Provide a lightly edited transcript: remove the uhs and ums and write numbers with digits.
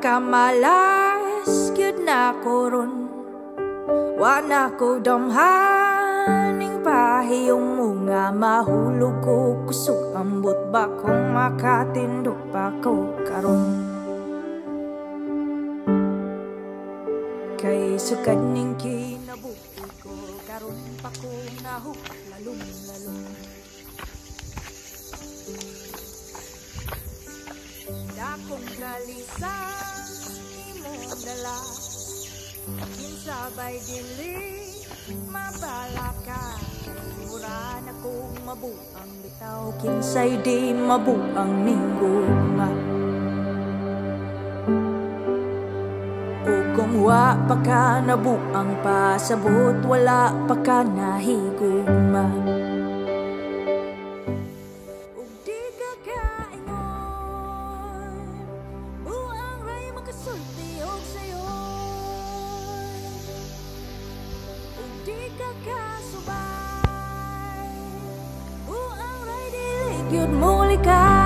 Kamalas gyud na ko ron, wa na ko damhaning pahiyong mo nga mahulog ko kusog ambot ba kung makatindog pa ko karon. Kay sukad ning kinabuhi ko karon pa ko nahupak lalong-lalong. Dakong kalisan imong dala, kinsabay dili mabalaka. Mura na kong mabuang bitaw, kinsay di mabuang ningguma. O kung wa pa ka nabuang pasabot, wala pa ka nahigugma. Kasubay, buang ray dilig yun muli ka.